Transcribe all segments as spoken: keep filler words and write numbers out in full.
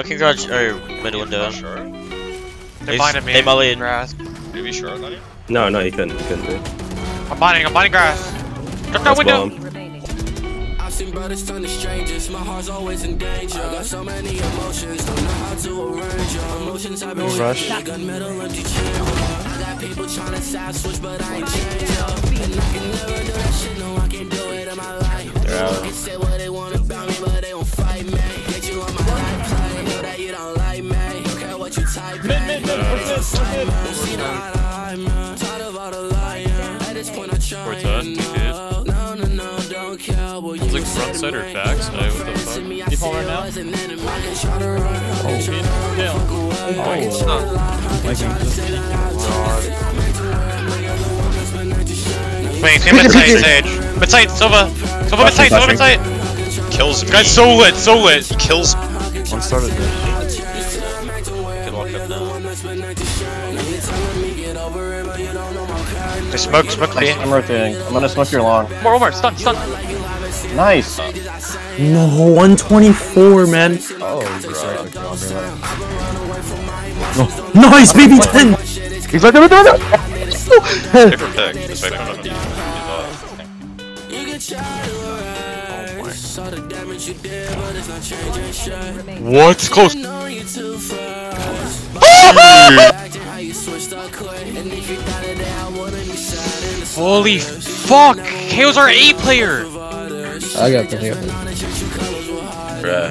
Fucking garage or mid window. Sure. They're binding me. They molly in. Grass. Maybe sure, Lenny? No, no, he couldn't. He couldn't do. I'm binding. I'm binding grass. Drop that window. I've seen brothers turn to strangers. My heart's always in danger. I got so many emotions. Don't know how to arrange your emotions. I've been rush. gunmetal empty chamber. I got people trying to side switch, but I ain't changed up. And I can never do that shit. No, I can't do it in my life. They're out. They say what they want about me, but they won't fight me. Get you on my life play. Know that you don't like me. Don't care what you type. Mid, mid, mid, mid, mid. Tired of all the lying. At this point, I try. Where's that? Dude. It's like front side or back side, what the fuck? You fall right now? Oh, Yeah. oh, it's not. Wait, team mid side, Sage. Mid side, Silva. Silva mid side, Silva mid side. Kills me. Guy's so lit, so lit. He kills me. One started there. Could walk up now. They smoke, smoke me. I'm rotating. I'm gonna smoke your long. More, over, stun, stun. Nice. No, one twenty-four, man. Oh, No. Nice, baby ten. he's like, no, no, no. Paper pick. This way, no, no, no. What? Close. Holy fuck! K O's our A player! I got the here. Bruh.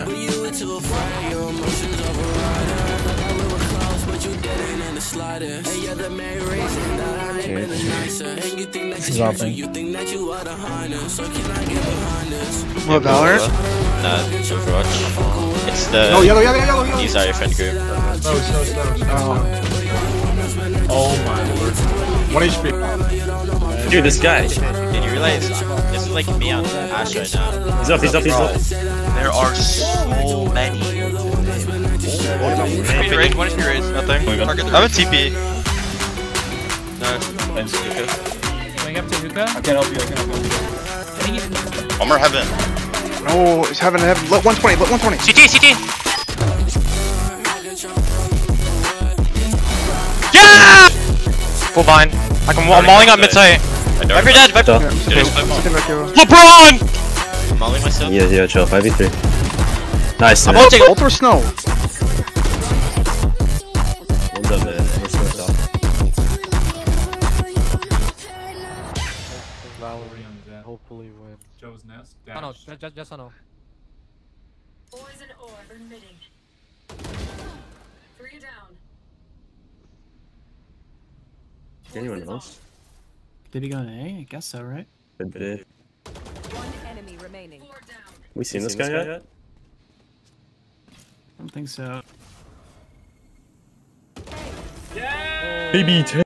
Dropping. What, Valorant? Nah, Overwatch. It's the. Oh, yellow, yellow, yellow, yellow! These are your friend group. Slow, slow, slow. Oh my lord. One H P. Dude, this guy. Did you realize this is like me on Ash right now? He's up, he's up, he's up. There are so many. One H P raise, one H P raise. Nothing. I have a T P. No. Going up to Hookah? I can't help you, I can't help you. One more heaven. Oh, he's having heaven. Let one twenty, let one twenty. C T, C T! Yeah! Full bind. I can, I'm walling up mid side. Viper dead, Viper. LeBron! I'm mauling myself. Yeah, yeah, chill. five v three. Nice. I'm ulting ult or snow. One's up there. We're smoked off. Hopefully win. Joe's nest. Oh no, just, just, just oh no. Poison orb emitting. Three down. Anyone else? Did he go to A? I guess so, right? Good day. One enemy remaining. Four down. We seen this guy yet? I don't think so. Baby ten.